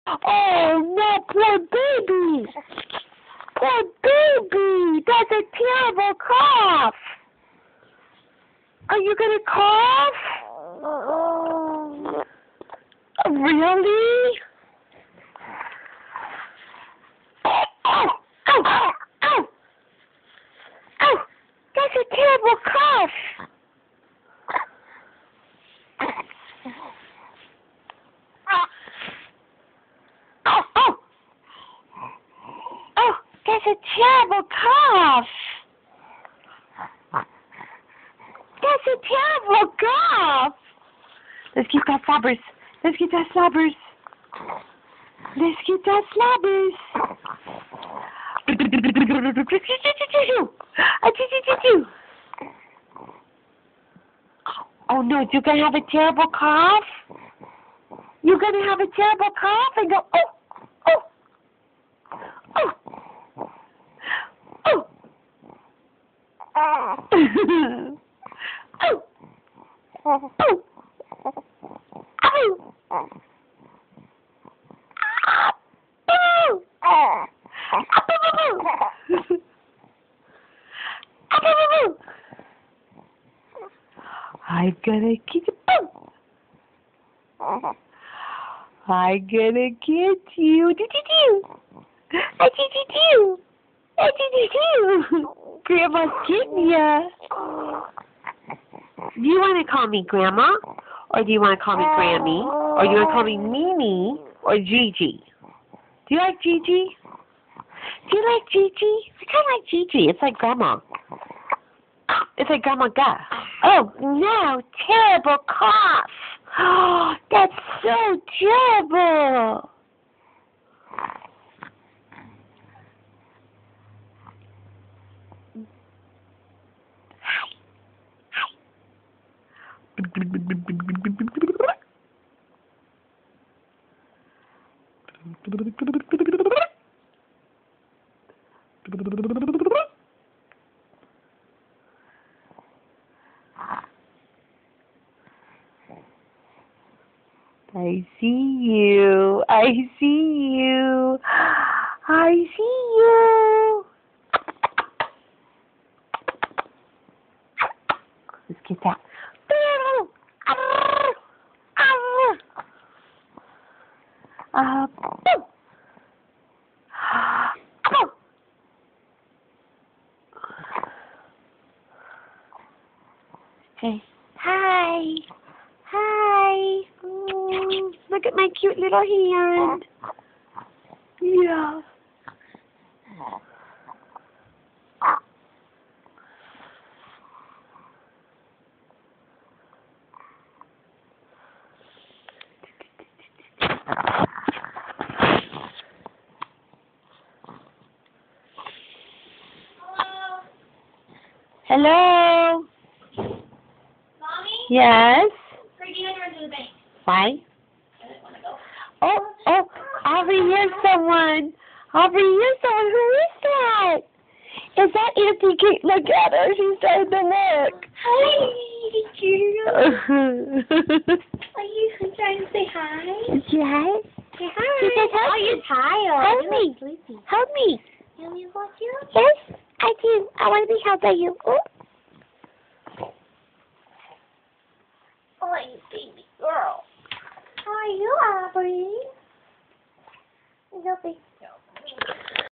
Oh, no, poor baby. Poor baby. That's a terrible cough. Are you going to cough? Really? Oh, oh, oh, oh, that's a terrible cough. Oh, oh, oh, that's a terrible cough. That's a terrible cough. Let's get that slobbers. Let's get that slobbers. Let's get that slobbers. Oh no, you're gonna have a terrible cough? You're gonna have a terrible cough and go, oh, oh, oh, oh, oh, oh, oh. I'm gonna get you. I'm gonna get you. Grandma's getting ya. Do you want to call me Grandma? Or do you want to call me Grammy? Or do you want to call me Mimi? Or Gigi? Do you like Gigi? Do you like Gigi? I kind of like Gigi. It's like Grandma. It's like Grandma Ga. Oh, no. Terrible cough. Oh, that's so terrible. I see you. I see you. I see you. Let's get that. Hey. Hi. Hi. Look at my cute little hand. Yeah. Hello. Mommy? Yes. Freaking out to the bank. Why? Oh, Aubrey, here's someone. Aubrey, here's someone. Who is that? Is that Auntie Kate? Look at her. She's starting to look. Hi, girl. Yes. Are you trying to say hi? Say hi. She says, help Oh, me. you're tired. Help You're me. sleepy. Help me. You want me to watch you? Yes, I do. I want to be held by you. Oh. Oh, you baby girl. How are you, Aubrey? You're big girl.